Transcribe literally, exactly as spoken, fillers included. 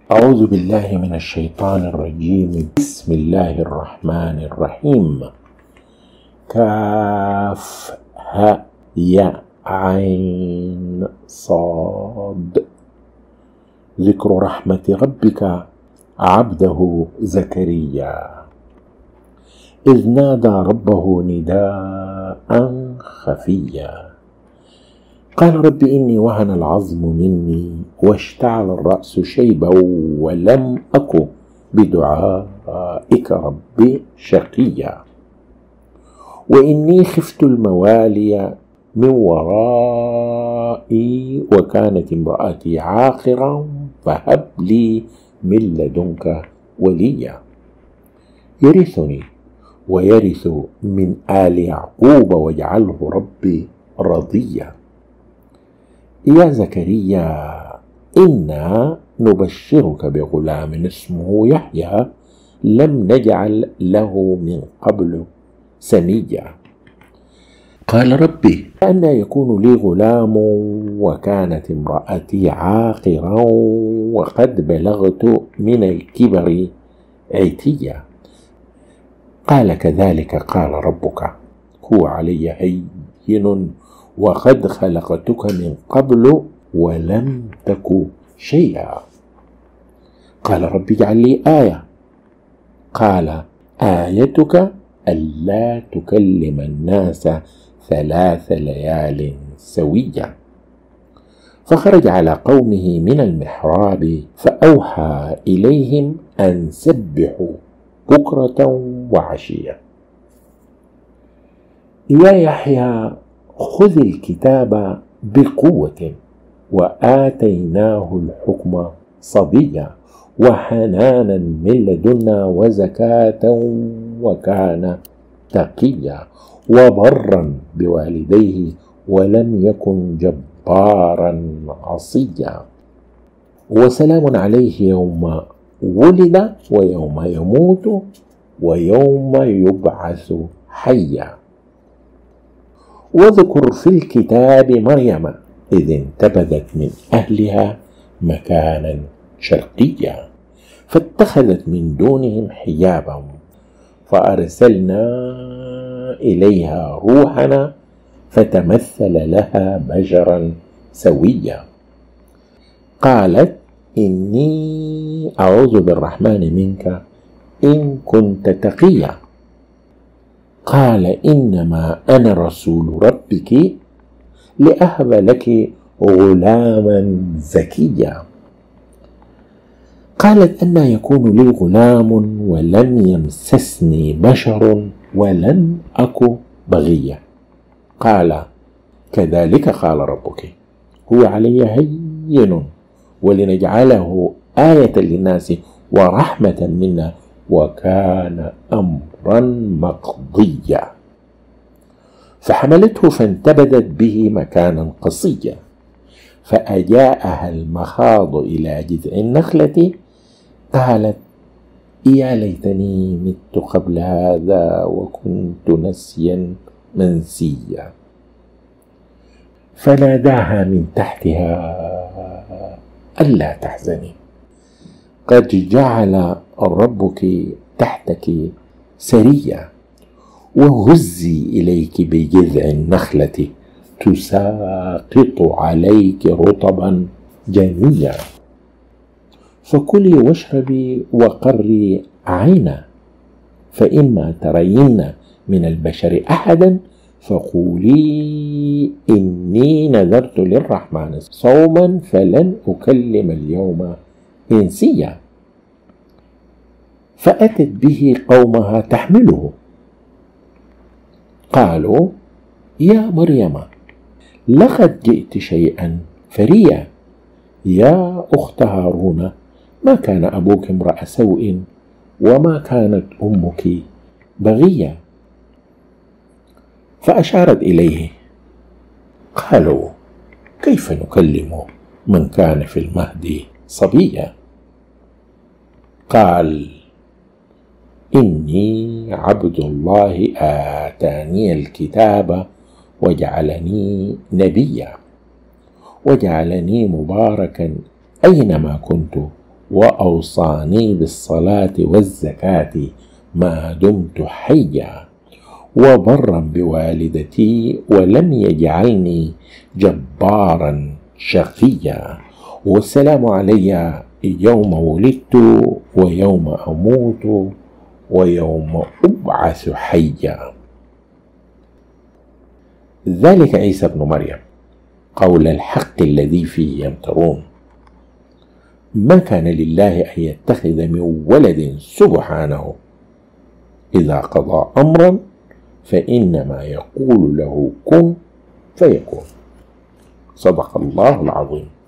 أعوذ بالله من الشيطان الرجيم. بسم الله الرحمن الرحيم. كاف ها يا عين صاد. ذكر رحمة ربك عبده زكريا إذ نادى ربه نداء خفيا قال رب إني وهن العظم مني واشتعل الرأس شيبا ولم أك بدعائك رب شقيا وإني خفت الموالي من ورائي وكانت امرأتي عاقرا فهب لي من لدنك وليا يرثني ويرث من آل يعقوب واجعله ربي رضيا. يا زكريا إنا نبشرك بغلام اسمه يحيى لم نجعل له من قبل سميا. قال ربي أنى يكون لي غلام وكانت امرأتي عاقرا وقد بلغت من الكبر عتيا. قال كذلك قال ربك هو علي هين وقد خلقتك من قبل ولم تك شيئا. قال رب اجعل لي آية. قال آيتك ألا تكلم الناس ثلاث ليال سويا. فخرج على قومه من المحراب فأوحى إليهم أن سبحوا بكرة وعشيا. يا يحيى خذ الكتاب بقوة وآتيناه الحكم صبيا وحنانا من لدنا وزكاة وكان تقيا وبرا بوالديه ولم يكن جبارا عصيا. وسلام عليه يوم ولد ويوم يموت ويوم يبعث حيا. واذكر في الكتاب مريم إذ انتبذت من أهلها مكانا شرقيا فاتخذت من دونهم حجابا فأرسلنا إليها روحنا فتمثل لها بشرا سويا. قالت إني أعوذ بالرحمن منك إن كنت تقيا. قال إنما أنا رسول ربك لأهب لك غلاما زكيا. قالت أنى يكون لي غلام ولم يمسسني بشر ولم أك بغيا. قال كذلك قال ربك هو علي هين ولنجعله آية للناس ورحمة منا وكان أمرا مقضيا. فحملته فانتبذت به مكانا قصيا فأجاءها المخاض إلى جذع النخلة قالت يا ليتني مت قبل هذا وكنت نسيا منسيا. فناداها من تحتها ألا تحزني قد جعل ربك تحتك سريا وهزي إليك بجذع النخلة تساقط عليك رطبا جنيا فكلي واشربي وقري عينا فإما ترين من البشر أحدا فقولي إني نذرت للرحمن صوما فلن أكلم اليوم إنسيا. فأتت به قومها تحمله قالوا يا مريم لقد جئت شيئا فريا. يا أخت هارون ما كان أبوك امرأ سوء وما كانت أمك بغيا. فأشارت إليه قالوا كيف نكلم من كان في المهد صبيا. قال إني عبد الله آتاني الكتاب وجعلني نبيا وجعلني مباركا أينما كنت وأوصاني بالصلاة والزكاة ما دمت حيا، وبرا بوالدتي ولم يجعلني جبارا شقيا، والسلام علي يوم ولدت ويوم أموت ويوم أبعث حيا. ذلك عيسى ابن مريم قول الحق الذي فيه يمترون. ما كان لله أن يتخذ من ولد سبحانه، إذا قضى أمرا فإنما يقول له كن فيكون. صدق الله العظيم.